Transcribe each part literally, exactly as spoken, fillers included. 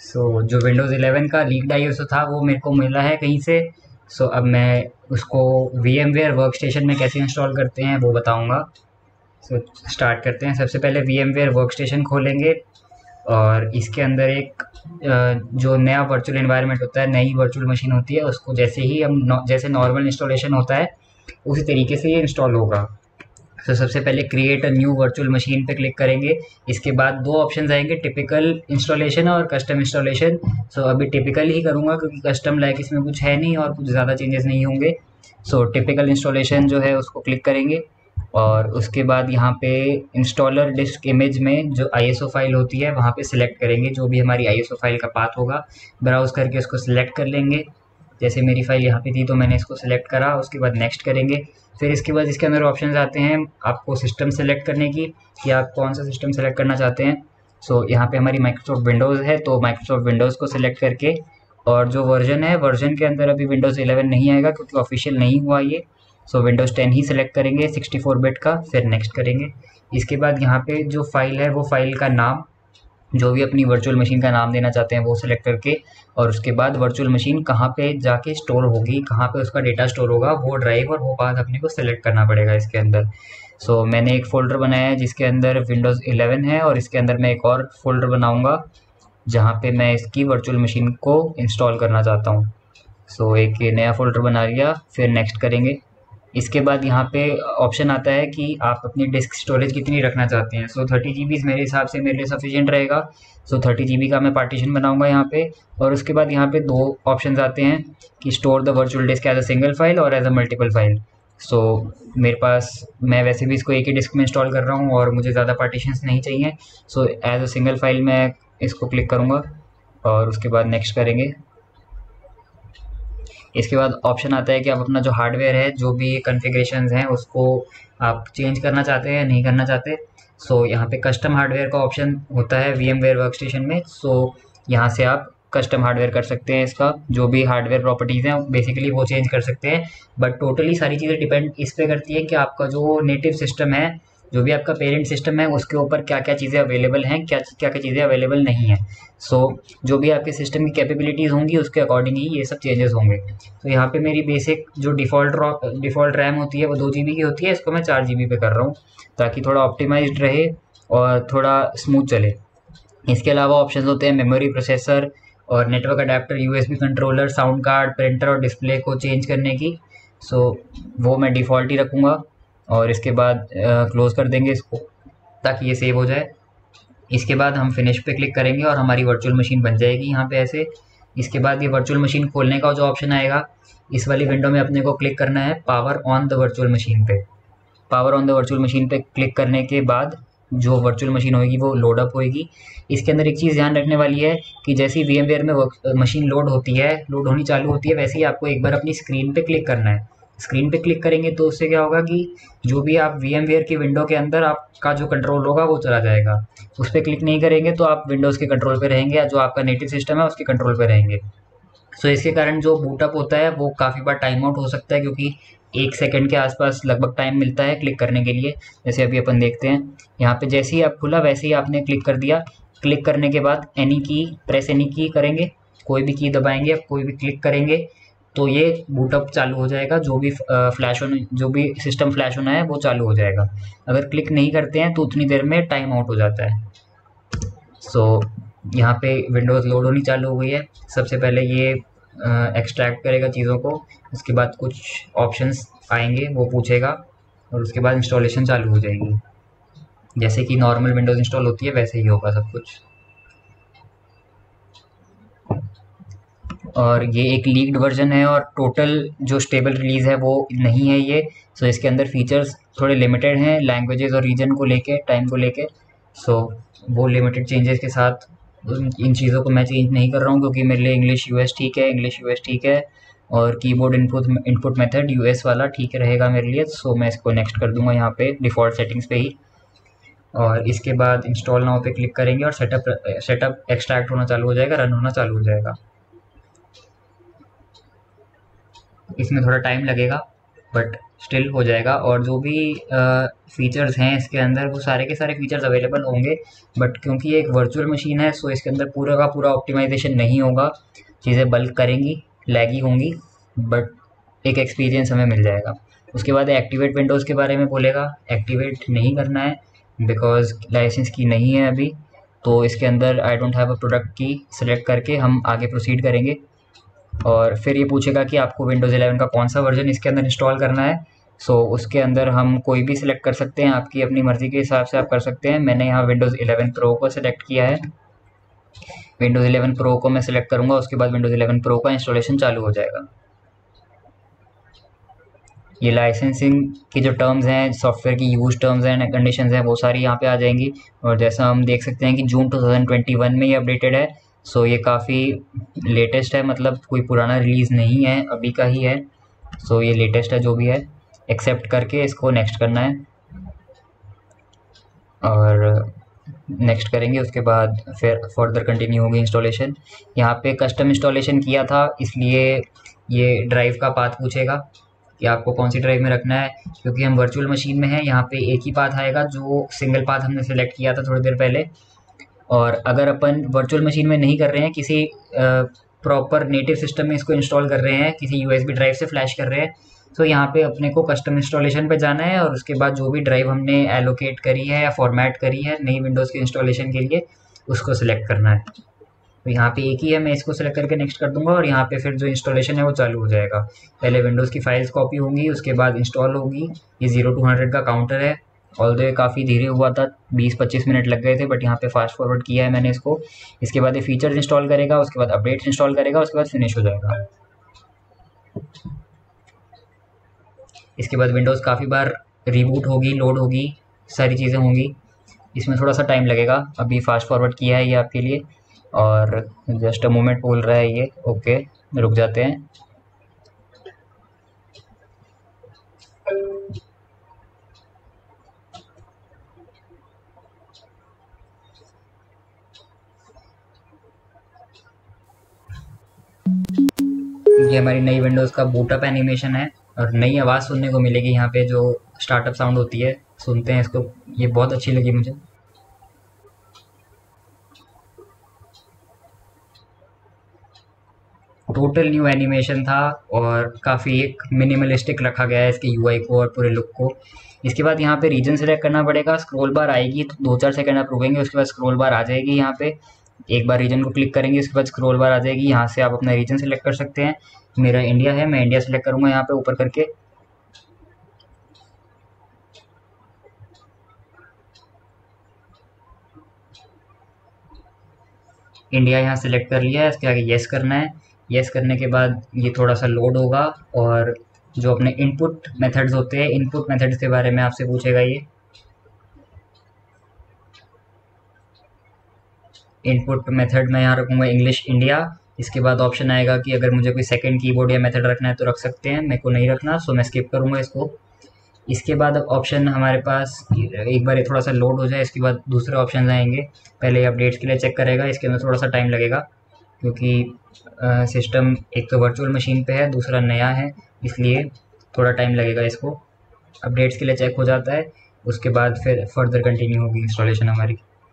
सो जो Windows eleven का leaked ISO था वो मेरे को मिला है कहीं से। सो अब मैं उसको वीएमवेयर वर्कस्टेशन में कैसे इंस्टॉल करते हैं वो बताऊंगा। सो स्टार्ट करते हैं। सबसे पहले वीएमवेयर वर्कस्टेशन खोलेंगे और इसके अंदर एक जो नया वर्चुअल एनवायरनमेंट होता है, नई वर्चुअल मशीन होती है, उसको जैसे ही हम जैसे नॉर्मल इंस्टॉलेशन होता है उसी तरीके से ये इंस्टॉल होगा। तो सबसे पहले create a new virtual machine पे क्लिक करेंगे। इसके बाद दो ऑप्शन आएंगे, टिपिकल इंस्टॉलेशन और कस्टम इंस्टॉलेशन। सो अभी टिपिकल ही करूँगा क्योंकि कस्टम लाइक इसमें कुछ है नहीं और कुछ ज़्यादा चेंजेस नहीं होंगे। सो टिपिकल इंस्टॉलेशन जो है उसको क्लिक करेंगे और उसके बाद यहाँ पे इंस्टॉलर डिस्क इमेज में जो आईएसओ फाइल होती है वहाँ पे सिलेक्ट करेंगे जो भी हमारी आईएसओ फाइल का पाथ होगा। ब्राउज करके उसको सिलेक्ट कर लेंगे। जैसे मेरी फाइल यहाँ पे थी तो मैंने इसको सिलेक्ट करा, उसके बाद नेक्स्ट करेंगे। फिर इसके बाद इसके अंदर ऑप्शंस आते हैं आपको सिस्टम सेलेक्ट करने की कि आप कौन सा सिस्टम सेलेक्ट करना चाहते हैं। सो यहाँ पे हमारी माइक्रोसॉफ्ट विंडोज़ है तो माइक्रोसॉफ्ट विंडोज़ को सिलेक्ट करके, और जो वर्जन है वर्जन के अंदर अभी विंडोज़ इलेवन नहीं आएगा क्योंकि ऑफिशियल नहीं हुआ ये। सो विंडोज़ टेन ही सिलेक्ट करेंगे सिक्सटी फोर बिट का, फिर नेक्स्ट करेंगे। इसके बाद यहाँ पे जो फाइल है वो फाइल का नाम, जो भी अपनी वर्चुअल मशीन का नाम देना चाहते हैं वो सिलेक्ट करके, और उसके बाद वर्चुअल मशीन कहाँ पे जाके स्टोर होगी, कहाँ पे उसका डेटा स्टोर होगा वो ड्राइव और वो पाथ अपने को सिलेक्ट करना पड़ेगा इसके अंदर। सो so, मैंने एक फ़ोल्डर बनाया है जिसके अंदर विंडोज़ इलेवन है और इसके अंदर मैं एक और फोल्डर बनाऊँगा जहाँ पे मैं इसकी वर्चुअल मशीन को इंस्टॉल करना चाहता हूँ। सो so, एक नया फ़ोल्डर बना लिया, फिर नेक्स्ट करेंगे। इसके बाद यहाँ पे ऑप्शन आता है कि आप अपनी डिस्क स्टोरेज कितनी रखना चाहते हैं। सो थर्टी जी बी मेरे हिसाब से मेरे लिए सफिशिएंट रहेगा। सो थर्टी जी बी का मैं पार्टीशन बनाऊंगा यहाँ पे। और उसके बाद यहाँ पे दो ऑप्शंस आते हैं कि store the virtual disk as a single file और as a multiple file. So मेरे पास, मैं वैसे भी इसको एक ही डिस्क में इंस्टॉल कर रहा हूँ और मुझे ज़्यादा पार्टीशंस नहीं चाहिए। So as a single file मैं इसको क्लिक करूँगा और उसके बाद नेक्स्ट करेंगे। इसके बाद ऑप्शन आता है कि आप अपना जो हार्डवेयर है, जो भी कॉन्फ़िगरेशंस हैं उसको आप चेंज करना चाहते हैं या नहीं करना चाहते। सो यहाँ पे कस्टम हार्डवेयर का ऑप्शन होता है वीएमवेयर वर्कस्टेशन में। सो यहाँ से आप कस्टम हार्डवेयर कर सकते हैं, इसका जो भी हार्डवेयर प्रॉपर्टीज़ हैं बेसिकली वो चेंज कर सकते हैं। बट टोटली सारी चीज़ें डिपेंड इस पे करती है कि आपका जो नेटिव सिस्टम है, जो भी आपका पेरेंट सिस्टम है उसके ऊपर क्या क्या चीज़ें अवेलेबल हैं, क्या क्या क्या चीज़ें अवेलेबल नहीं हैं। सो so, जो भी आपके सिस्टम की कैपेबिलिटीज़ होंगी उसके अकॉर्डिंग ही ये सब चेंजेस होंगे। तो यहाँ पे मेरी बेसिक जो डिफ़ॉल्ट डिफ़ॉल्ट रैम होती है वो दो जी बी की होती है, इसको मैं चार जी बी पे कर रहा हूँ ताकि थोड़ा ऑप्टिमाइज्ड रहे और थोड़ा स्मूथ चले। इसके अलावा ऑप्शन होते हैं मेमोरी, प्रोसेसर और network adapter, USB controller, sound card, printer और डिस्प्ले को चेंज करने की। सो so, वो मैं डिफ़ॉल्ट ही रखूँगा और इसके बाद क्लोज़ कर देंगे इसको ताकि ये सेव हो जाए। इसके बाद हम फिनिश पे क्लिक करेंगे और हमारी वर्चुअल मशीन बन जाएगी यहाँ पे ऐसे। इसके बाद ये वर्चुअल मशीन खोलने का जो ऑप्शन आएगा, इस वाली विंडो में अपने को क्लिक करना है power on the virtual machine पे। Power on the virtual machine पे क्लिक करने के बाद जो वर्चुअल मशीन होगी वो लोड अप होएगी। इसके अंदर एक चीज़ ध्यान रखने वाली है कि जैसे ही वीएमवेयर में मशीन लोड होती है, लोड होनी चालू होती है, वैसे ही आपको एक बार अपनी स्क्रीन पे क्लिक करना है। स्क्रीन पे क्लिक करेंगे तो उससे क्या होगा कि जो भी आप वीएमवेयर की विंडो के अंदर आपका जो कंट्रोल होगा वो चला जाएगा। उस पर क्लिक नहीं करेंगे तो आप विंडोज़ के कंट्रोल पे रहेंगे या जो आपका नेटिव सिस्टम है उसके कंट्रोल पे रहेंगे। सो so, इसके कारण जो बूटअप होता है वो काफ़ी बार टाइम आउट हो सकता है क्योंकि एक सेकंड के आसपास लगभग टाइम मिलता है क्लिक करने के लिए। जैसे अभी अपन देखते हैं यहाँ पे जैसे ही आप खुला वैसे ही आपने क्लिक कर दिया। क्लिक करने के बाद एनी की प्रेस एनी की करेंगे, कोई भी की दबाएंगे, कोई भी क्लिक करेंगे तो ये बूटअप चालू हो जाएगा। जो भी फ्लैश होने जो भी सिस्टम फ्लैश होना है वो चालू हो जाएगा। अगर क्लिक नहीं करते हैं तो उतनी देर में टाइम आउट हो जाता है। सो so, यहाँ पे विंडोज़ लोड होनी चालू हो गई है। सबसे पहले ये एक्सट्रैक्ट करेगा चीज़ों को, उसके बाद कुछ ऑप्शंस आएंगे वो पूछेगा और उसके बाद इंस्टॉलेशन चालू हो जाएगी। जैसे कि नॉर्मल विंडोज़ इंस्टॉल होती है वैसे ही होगा सब कुछ। और ये एक लीक्ड वर्जन है और टोटल जो स्टेबल रिलीज़ है वो नहीं है ये। सो so, इसके अंदर फीचर्स थोड़े लिमिटेड हैं लैंग्वेजेस और रीजन को लेके, टाइम को लेके। सो so, वो लिमिटेड चेंजेस के साथ इन चीज़ों को मैं चेंज नहीं कर रहा हूँ क्योंकि मेरे लिए इंग्लिश यूएस ठीक है, इंग्लिश यूएस ठीक है और keyboard input input method US वाला ठीक रहेगा मेरे लिए। सो so, मैं इसको नेक्स्ट कर दूँगा यहाँ पे डिफ़ॉल्ट सेटिंग्स पे ही। और इसके बाद इंस्टॉल नाउ पे क्लिक करेंगे और सेटअप सेटअप एक्सट्रैक्ट होना चालू हो जाएगा, रन होना चालू हो जाएगा। इसमें थोड़ा टाइम लगेगा। बट स्टिल हो जाएगा। और जो भी फीचर्स हैं इसके अंदर वो सारे के सारे फीचर्स अवेलेबल होंगे, बट क्योंकि ये एक वर्चुअल मशीन है सो इसके अंदर पूरा का पूरा ऑप्टिमाइजेशन नहीं होगा, चीज़ें बल्क करेंगी, लैगी होंगी, बट एक एक्सपीरियंस हमें मिल जाएगा। उसके बाद एक्टिवेट विंडोज़ के बारे में बोलेगा, एक्टिवेट नहीं करना है बिकॉज लाइसेंस की नहीं है अभी, तो इसके अंदर I don't have a product key select करके हम आगे प्रोसीड करेंगे। और फिर ये पूछेगा कि आपको विंडोज़ इलेवन का कौन सा वर्जन इसके अंदर इंस्टॉल करना है। सो उसके अंदर हम कोई भी सिलेक्ट कर सकते हैं, आपकी अपनी मर्ज़ी के हिसाब से आप कर सकते हैं। मैंने यहाँ विंडोज़ इलेवन प्रो को सिलेक्ट किया है। विंडोज़ इलेवन प्रो को मैं सिलेक्ट करूँगा, उसके बाद विंडोज़ इलेवन प्रो का इंस्टॉलेशन चालू हो जाएगा। ये लाइसेंसिंग की जो टर्म्स हैं, सॉफ्टवेयर की यूज टर्म्स एंड कंडीशंस हैं, वो सारी यहाँ पे आ जाएंगी। और जैसा हम देख सकते हैं कि June two thousand twenty one में ये अपडेटेड है, सो ये काफ़ी लेटेस्ट है, मतलब कोई पुराना रिलीज़ नहीं है, अभी का ही है। सो ये लेटेस्ट है जो भी है, एक्सेप्ट करके इसको नेक्स्ट करना है। और नेक्स्ट करेंगे उसके बाद फिर फर्दर कंटिन्यू होगी इंस्टॉलेशन। यहाँ पे कस्टम इंस्टॉलेशन किया था इसलिए ये ड्राइव का पाथ पूछेगा कि आपको कौन सी ड्राइव में रखना है, क्योंकि हम वर्चुअल मशीन में हैं। यहाँ पे एक ही पाथ आएगा जो सिंगल पाथ हमने सेलेक्ट किया था थोड़ी देर पहले। और अगर अपन वर्चुअल मशीन में नहीं कर रहे हैं, किसी प्रॉपर नेटिव सिस्टम में इसको इंस्टॉल कर रहे हैं, किसी यूएसबी ड्राइव से फ्लैश कर रहे हैं, तो यहाँ पे अपने को कस्टम इंस्टॉलेशन पे जाना है और उसके बाद जो भी ड्राइव हमने एलोकेट करी है या फॉर्मेट करी है नई विंडोज़ के इंस्टॉलेशन के लिए, उसको सिलेक्ट करना है। तो यहाँ पे एक ही है, मैं इसको सिलेक्ट करके नेक्स्ट कर दूंगा और यहाँ पे फिर जो इंस्टॉलेशन है वो चालू हो जाएगा। पहले विंडोज़ की फाइल्स कॉपी होंगी, उसके बाद इंस्टॉल होगी। ये जीरो टू हंड्रेड का काउंटर है, ऑल्दो ये काफ़ी धीरे हुआ था, बीस पच्चीस मिनट लग गए थे, बट यहाँ पे फास्ट फॉरवर्ड किया है मैंने इसको। इसके बाद ये फीचर्स इंस्टॉल करेगा, उसके बाद अपडेट्स इंस्टॉल करेगा, उसके बाद फिनिश हो जाएगा। इसके बाद विंडोज़ काफ़ी बार रीबूट होगी, लोड होगी, सारी चीज़ें होंगी, इसमें थोड़ा सा टाइम लगेगा। अभी फास्ट फॉरवर्ड किया है ये आपके लिए, और जस्ट अ मोमेंट बोल रहा है ये, ओके रुक जाते हैं। ये हमारी नई विंडोज़ का बूटअप एनिमेशन है और नई आवाज़ सुनने को मिलेगी यहाँ पे, जो स्टार्टअप साउंड होती है, सुनते हैं इसको, ये बहुत अच्छी लगी मुझे। टोटल न्यू एनिमेशन था और काफ़ी एक मिनिमलिस्टिक रखा गया है इसके यूआई को और पूरे लुक को। इसके बाद यहाँ पे रीजन सेलेक्ट करना पड़ेगा, स्क्रॉल बार आएगी तो दो चार सेकंड आप रुकेंगे, उसके बाद स्क्रॉल बार आ जाएगी। यहाँ पे एक बार रीजन को क्लिक करेंगे, उसके बाद स्क्रॉल बार आ जाएगी, यहाँ से आप अपना रीजन सेलेक्ट कर सकते हैं। मेरा इंडिया है, मैं इंडिया सेलेक्ट करूँगा यहाँ पे ऊपर करके। इंडिया यहाँ सेलेक्ट कर लिया है, इसके आगे येस करना है। येस करने के बाद ये थोड़ा सा लोड होगा और जो अपने इनपुट मेथड्स होते हैं, इनपुट मेथड्स के बारे में आपसे पूछेगा ये। इनपुट मेथड मैं यहाँ रखूँगा इंग्लिश इंडिया। इसके बाद ऑप्शन आएगा कि अगर मुझे कोई सेकंड कीबोर्ड या मेथड रखना है तो रख सकते हैं, मेरे को नहीं रखना, सो मैं स्किप करूँगा इसको। इसके बाद अब ऑप्शन हमारे पास एक बार ये थोड़ा सा लोड हो जाए, इसके बाद दूसरे ऑप्शन आएंगे। पहले अपडेट्स के लिए चेक करेगा, इसके अंदर थोड़ा सा टाइम लगेगा क्योंकि सिस्टम एक तो वर्चुअल मशीन पे है, दूसरा नया है, इसलिए थोड़ा टाइम लगेगा इसको। अपडेट्स के लिए चेक हो जाता है, उसके बाद फिर फर्दर कंटिन्यू होगी इंस्टॉलेशन हमारी।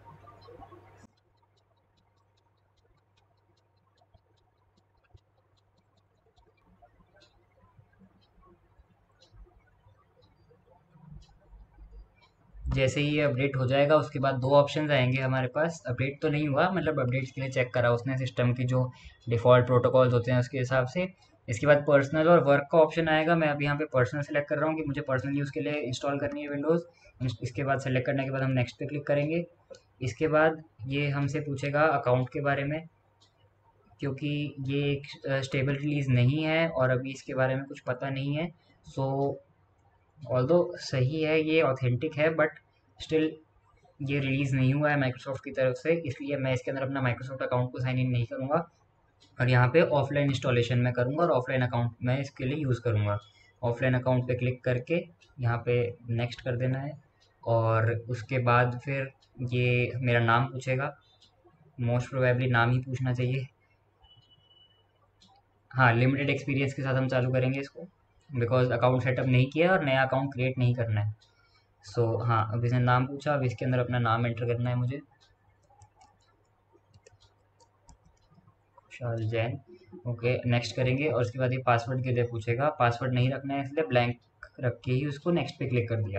जैसे ही ये अपडेट हो जाएगा उसके बाद दो ऑप्शंस आएंगे हमारे पास। अपडेट तो नहीं हुआ, मतलब अपडेट्स के लिए चेक करा उसने सिस्टम की जो डिफ़ॉल्ट प्रोटोकॉल्स होते हैं उसके हिसाब से। इसके बाद पर्सनल और वर्क का ऑप्शन आएगा। मैं अभी यहाँ पे पर्सनल सेलेक्ट कर रहा हूँ कि मुझे पर्सनल यूज़ के लिए इंस्टॉल करनी है विंडोज़। इसके बाद सेलेक्ट करने के बाद हम नेक्स्ट पे क्लिक करेंगे। इसके बाद ये हमसे पूछेगा अकाउंट के बारे में, क्योंकि ये एक स्टेबल रिलीज़ नहीं है और अभी इसके बारे में कुछ पता नहीं है। सो ऑल्दो सही है, ये ऑथेंटिक है, बट स्टिल ये रिलीज़ नहीं हुआ है माइक्रोसॉफ्ट की तरफ से, इसलिए मैं इसके अंदर अपना माइक्रोसॉफ्ट अकाउंट को साइन इन नहीं करूँगा और यहाँ पे ऑफलाइन इंस्टॉलेशन में करूँगा और ऑफलाइन अकाउंट मैं इसके लिए यूज़ करूँगा। ऑफलाइन अकाउंट पे क्लिक करके यहाँ पे नेक्स्ट कर देना है और उसके बाद फिर ये मेरा नाम पूछेगा, मोस्ट प्रोबेबली नाम ही पूछना चाहिए। हाँ, लिमिटेड एक्सपीरियंस के साथ हम चालू करेंगे इसको। बिकॉज अकाउंट सेटअप नहीं किया और नया अकाउंट क्रिएट नहीं करना है। सो so, हाँ, अब इसने नाम पूछा, अब इसके अंदर अपना नाम एंटर करना है मुझे, खुशहाल जैन। ओके, नेक्स्ट करेंगे और उसके बाद ये पासवर्ड के लिए पूछेगा, पासवर्ड नहीं रखना है इसलिए ब्लैंक रख के ही उसको नेक्स्ट पे क्लिक कर दिया।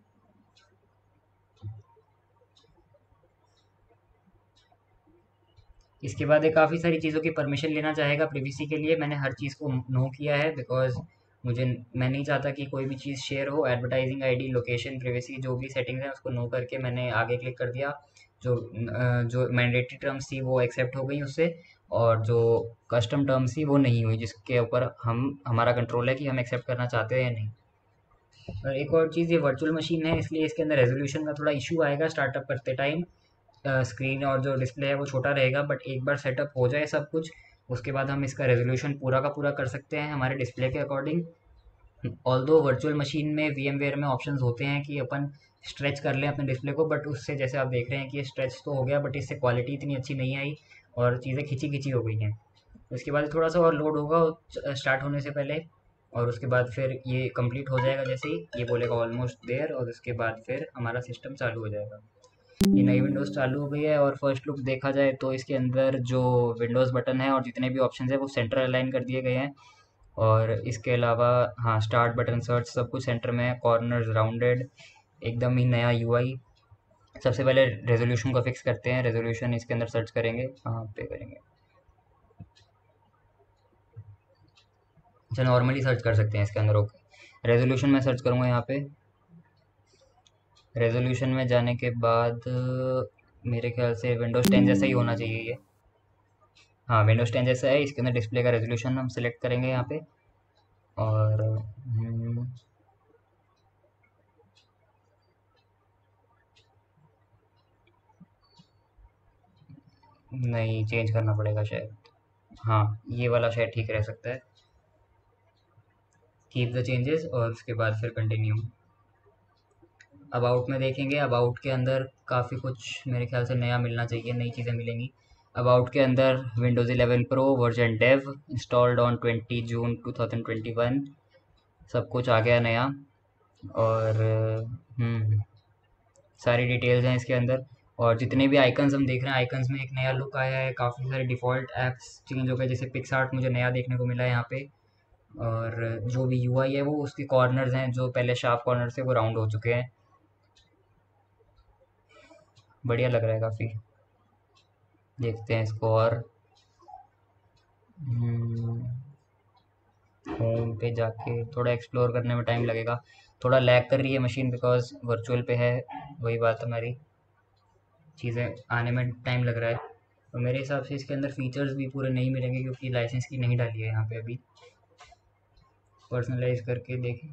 इसके बाद ये काफ़ी सारी चीज़ों की परमिशन लेना चाहेगा प्रिवेसी के लिए। मैंने हर चीज़ को नो किया है बिकॉज मुझे मैं नहीं चाहता कि कोई भी चीज़ शेयर हो। एडवर्टाइजिंग आईडी, लोकेशन, प्रिवेसी जो भी सेटिंग्स हैं उसको नो करके मैंने आगे क्लिक कर दिया। जो अ, जो मैंडेटरी टर्म्स थी वो एक्सेप्ट हो गई उससे, और जो कस्टम टर्म्स थी वो नहीं हुई, जिसके ऊपर हम हमारा कंट्रोल है कि हम एक्सेप्ट करना चाहते हैं या नहीं। और एक और चीज़, ये वर्चुअल मशीन है इसलिए इसके अंदर रेजोल्यूशन का थोड़ा इशू आएगा स्टार्टअप करते टाइम। स्क्रीन और जो डिस्प्ले है वो छोटा रहेगा, बट एक बार सेटअप हो जाए सब कुछ उसके बाद हम इसका रेजोल्यूशन पूरा का पूरा कर सकते हैं हमारे डिस्प्ले के अकॉर्डिंग। ऑल्दो वर्चुअल मशीन में वीएमवेयर में ऑप्शंस होते हैं कि अपन स्ट्रेच कर लें अपने डिस्प्ले को, बट उससे जैसे आप देख रहे हैं कि ये स्ट्रेच तो हो गया बट इससे क्वालिटी इतनी अच्छी नहीं आई और चीज़ें खिंची खिंची हो गई हैं। उसके बाद थोड़ा सा और लोड होगा स्टार्ट होने से पहले, और उसके बाद फिर ये कंप्लीट हो जाएगा, जैसे ही ये बोलेगा ऑलमोस्ट देयर, और उसके बाद फिर हमारा सिस्टम चालू हो जाएगा। ये नई विंडोज़ चालू हो गई है और फर्स्ट लुक देखा जाए तो इसके अंदर जो विंडोज़ बटन है और जितने भी ऑप्शन है वो सेंटर अलाइन कर दिए गए हैं। और इसके अलावा हाँ, स्टार्ट बटन, सर्च, सब कुछ सेंटर में है, कॉर्नर्स राउंडेड, एकदम ही नया यूआई। सबसे पहले रेजोल्यूशन को फिक्स करते हैं। रेजोल्यूशन इसके अंदर सर्च करेंगे, कहाँ पे करेंगे, अच्छा नॉर्मली सर्च कर सकते हैं इसके अंदर। ओके, रेजोल्यूशन में सर्च करूँगा यहाँ पे। रेजोल्यूशन में जाने के बाद मेरे ख्याल से विंडोज़ टेन जैसा ही होना चाहिए ये। हाँ, विंडोज़ टेन जैसा है। इसके अंदर डिस्प्ले का रेजोल्यूशन हम सिलेक्ट करेंगे यहाँ पे, और हम्म, नहीं, चेंज करना पड़ेगा शायद। हाँ, ये वाला शायद ठीक रह सकता है। कीप द चेंजेस और उसके बाद फिर कंटिन्यू। अबाउट में देखेंगे, अबाउट के अंदर काफ़ी कुछ मेरे ख्याल से नया मिलना चाहिए, नई चीज़ें मिलेंगी। अबाउट के अंदर Windows eleven pro version dev installed on twenty June two thousand twenty one, सब कुछ आ गया नया। और हम्म सारी डिटेल्स हैं इसके अंदर। और जितने भी आइकन्स हम देख रहे हैं, आइकन्स में एक नया लुक आया है, काफ़ी सारे डिफ़ॉल्ट ऐप्स चेंज हो गए, जैसे पिक्सआर्ट मुझे नया देखने को मिला है यहाँ पे। और जो भी यूआई है वो उसके कॉर्नर्स हैं, जो पहले शार्प कॉर्नर थे वो राउंड हो चुके हैं। बढ़िया लग रहा है काफ़ी। देखते हैं इसको और होम पे जाके थोड़ा एक्सप्लोर करने में टाइम लगेगा। थोड़ा लैग कर रही है मशीन बिकॉज वर्चुअल पे है, वही बात हमारी, चीज़ें आने में टाइम लग रहा है। और मेरे हिसाब से इसके अंदर फीचर्स भी पूरे नहीं मिलेंगे क्योंकि लाइसेंस की नहीं डाली है यहाँ पे अभी। पर्सनलाइज करके देखें।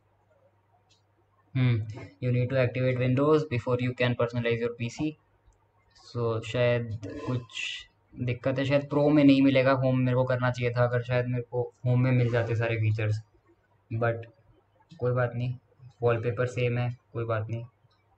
Hmm you need to activate Windows before you can personalise your PC. So शायद कुछ दिक्कत है, शायद प्रो में नहीं मिलेगा। होम मेरे को करना चाहिए था, अगर शायद मेरे को होम में मिल जाते सारे फीचर्स, बट कोई बात नहीं, वॉलपेपर सेम है, कोई बात नहीं।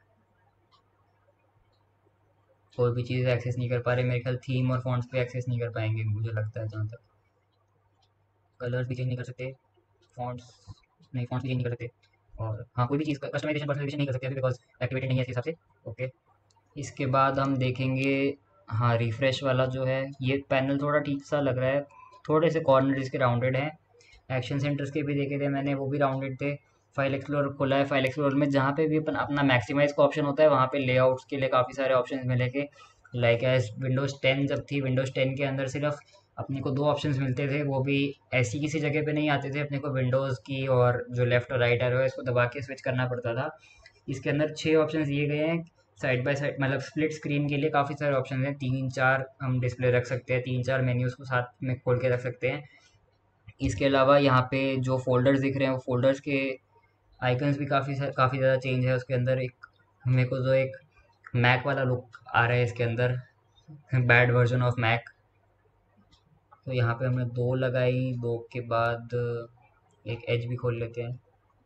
कोई भी चीज़ एक्सेस नहीं कर पा रहे मेरे ख्याल, थीम और फॉन्ट्स पे एक्सेस नहीं कर पाएंगे मुझे लगता है जहाँ तक। कलर्स भी चेंज नहीं कर सकते, फॉन्ट्स नहीं, फॉन्ट्स भी चेंज नहीं कर सकते। और हाँ, कोई भी चीज़ कस्टमाइजेशन पर्सनलाइजेशन नहीं कर सकते अभी बिकॉज एक्टिवेटेड नहीं है इस हिसाब से। ओके, इसके बाद हम देखेंगे, हाँ, रिफ्रेश वाला जो है ये पैनल थोड़ा ठीक सा लग रहा है। थोड़े से कॉर्नर इसके राउंडेड हैं। एक्शन सेंटर्स के भी देखे थे मैंने, वो भी राउंडेड थे। फाइल एक्सप्लोरर खोला है, फाइल एक्सप्लोरर में जहाँ पे भी अपन अपना मैक्सिमाइज का ऑप्शन होता है वहाँ पे लेआउट्स के लिए काफ़ी सारे ऑप्शंस मिलेंगे। लाइक एज विंडोज़ टेन जब थी, विंडोज़ टेन के अंदर सिर्फ अपने को दो ऑप्शंस मिलते थे, वो भी ऐसी किसी जगह पे नहीं आते थे, अपने को विंडोज़ की और जो लेफ्ट और राइट एरो है इसको दबा के स्विच करना पड़ता था। इसके अंदर छः ऑप्शन दिए गए हैं साइड बाय साइड, मतलब स्प्लिट स्क्रीन के लिए काफ़ी सारे ऑप्शन हैं। तीन चार हम डिस्प्ले रख सकते हैं, तीन चार मेन्यूज़ को साथ में खोल के रख सकते हैं। इसके अलावा यहाँ पे जो फ़ोल्डर्स दिख रहे हैं वो फ़ोल्डर्स के आइकन्स भी काफ़ी काफ़ी ज़्यादा चेंज है उसके अंदर। एक मेरे को जो एक मैक वाला लुक आ रहा है इसके अंदर, बैड वर्जन ऑफ मैक। तो यहाँ पे हमने दो लगाई, दो के बाद एक एज भी खोल लेते हैं।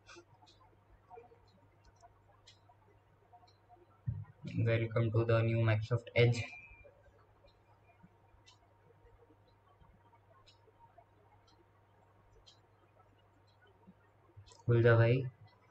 Welcome to the new Microsoft Edge. खुल जा भाई।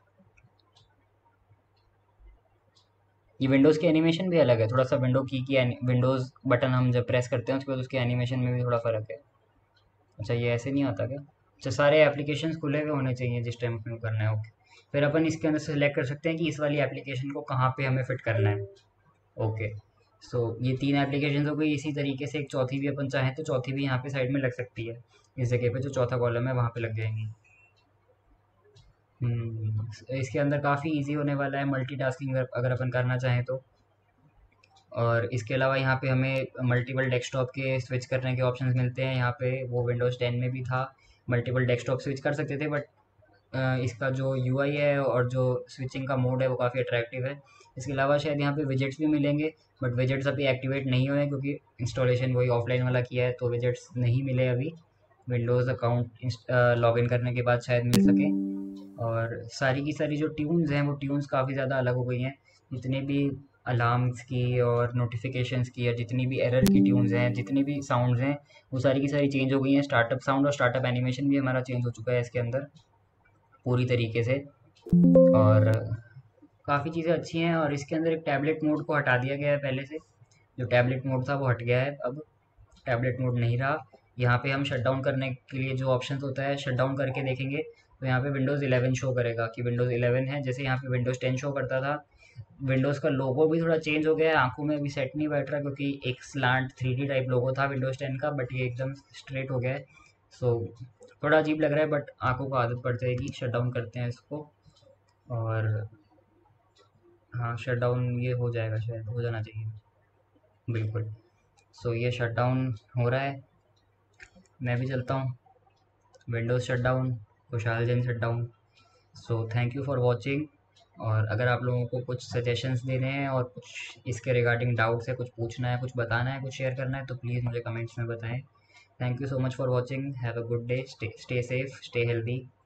ये विंडोज़ की एनिमेशन भी अलग है थोड़ा सा, विंडो की की विंडोज़ बटन हम जब प्रेस करते हैं उसके बाद उसके एनिमेशन में भी थोड़ा फ़र्क है। अच्छा ये ऐसे नहीं आता क्या? अच्छा सारे एप्लीकेशंस खुले हुए होने चाहिए जिस टाइम अपने को करना है, ओके। फिर अपन इसके अंदर सेलेक्ट कर सकते हैं कि इस वाली एप्लीकेशन को कहाँ पे हमें फिट करना है। ओके, सो ये तीन एप्लीकेशन हो गई। इसी तरीके से एक चौथी भी अपन चाहें तो चौथी भी यहाँ पे साइड में लग सकती है, इस जगह पे जो चौथा कॉलम है वहाँ पे लग जाएंगी। हम्म, इसके अंदर काफ़ी इजी होने वाला है मल्टीटास्किंग अगर अगर अपन करना चाहें तो। और इसके अलावा यहाँ पे हमें मल्टीपल डेस्कटॉप के स्विच करने के ऑप्शंस मिलते हैं। यहाँ पे वो विंडोज़ टेन में भी था, मल्टीपल डेस्कटॉप स्विच कर सकते थे, बट इसका जो यूआई है और जो स्विचिंग का मोड है वो काफ़ी अट्रैक्टिव है। इसके अलावा शायद यहाँ पे विजेट्स भी मिलेंगे, बट विजेट्स अभी एक्टिवेट नहीं हुए हैं क्योंकि इंस्टॉलेशन वही ऑफलाइन वाला किया है, तो विजेट्स नहीं मिले अभी। विंडोज़ अकाउंट लॉगिन करने के बाद शायद मिल सके। और सारी की सारी जो ट्यून्स हैं वो ट्यून्स काफ़ी ज़्यादा अलग हो गई हैं। जितने भी अलार्म्स की और नोटिफिकेशंस की और जितनी भी एरर की ट्यून्स हैं, जितनी भी साउंड्स हैं, वो सारी की सारी चेंज हो गई हैं। स्टार्टअप साउंड और स्टार्टअप एनिमेशन भी हमारा चेंज हो चुका है इसके अंदर पूरी तरीके से। और काफ़ी चीज़ें अच्छी हैं। और इसके अंदर एक टैबलेट मोड को हटा दिया गया है पहले से, जो टैबलेट मोड था वो हट गया है, अब टैबलेट मोड नहीं रहा। यहाँ पे हम शट डाउन करने के लिए जो ऑप्शन होता है, शट डाउन करके देखेंगे तो यहाँ पे विंडोज़ इलेवन शो करेगा कि विंडोज़ इलेवन है, जैसे यहाँ पे विंडोज़ टेन शो करता था। विंडोज़ का लोगो भी थोड़ा चेंज हो गया है, आंखों में भी सेट नहीं बैठ रहा क्योंकि एक slant three D type logo था विंडोज़ टेन का, बट ये एकदम स्ट्रेट हो गया है। सो थोड़ा अजीब लग रहा है, बट आंखों को आदत पड़ जाएगी। शट डाउन करते हैं इसको। और हाँ, शट डाउन ये हो जाएगा, शायद हो जाना चाहिए, बिल्कुल। सो ये शट डाउन हो रहा है। मैं भी चलता हूँ। Windows shut down, Khushhal Jain shut down. So thank you for watching. और अगर आप लोगों को कुछ सजेशंस देने हैं और कुछ इसके रिगार्डिंग डाउट्स है, कुछ पूछना है, कुछ बताना है, कुछ शेयर करना है, तो प्लीज़ मुझे कमेंट्स में बताएं। Thank you so much for watching. Have a good day. Stay stay safe, stay healthy.